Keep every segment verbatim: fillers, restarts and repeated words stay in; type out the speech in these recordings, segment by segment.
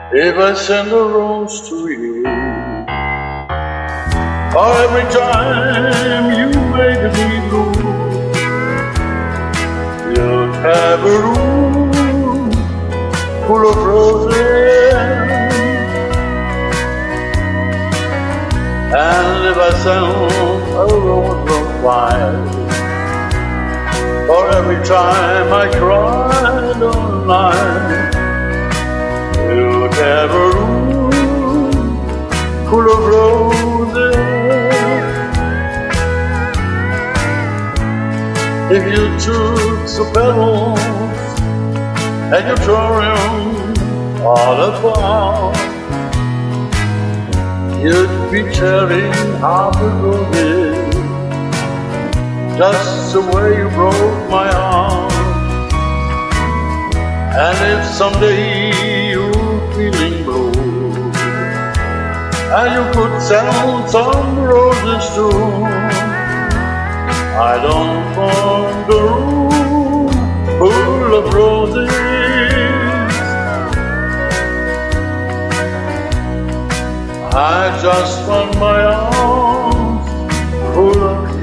if I send a rose to you, or every time you make me blue, you'd have a room full of roses. And if I send a rose of wine, or every time I cried all night, you'd have a room full of roses. If you took the petals and you tore them all apart, you'd be tearing half the roses, just the way you broke my heart. And if someday you're feeling blue, and you could sell some roses too, I don't want a room full of roses. I just want my arms full of you.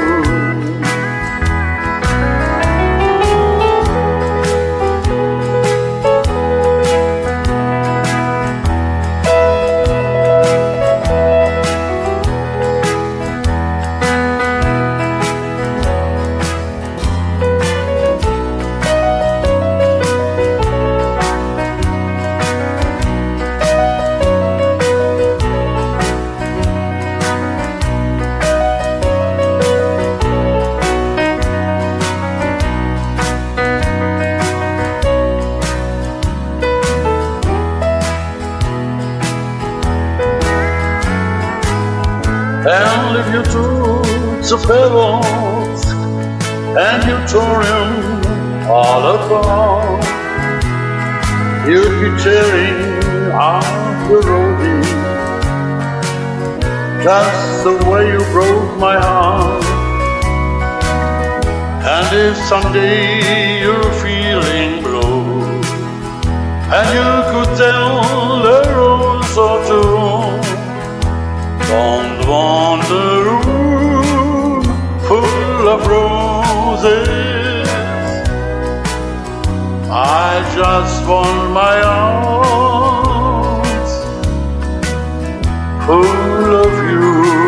And if you took the petals and you tore them all apart, you'd be tearing out the roses, just the way you broke my heart. And if someday you're feeling blue, and you could tell a rose or two, don't want a room full of roses, I just want my arms full of you.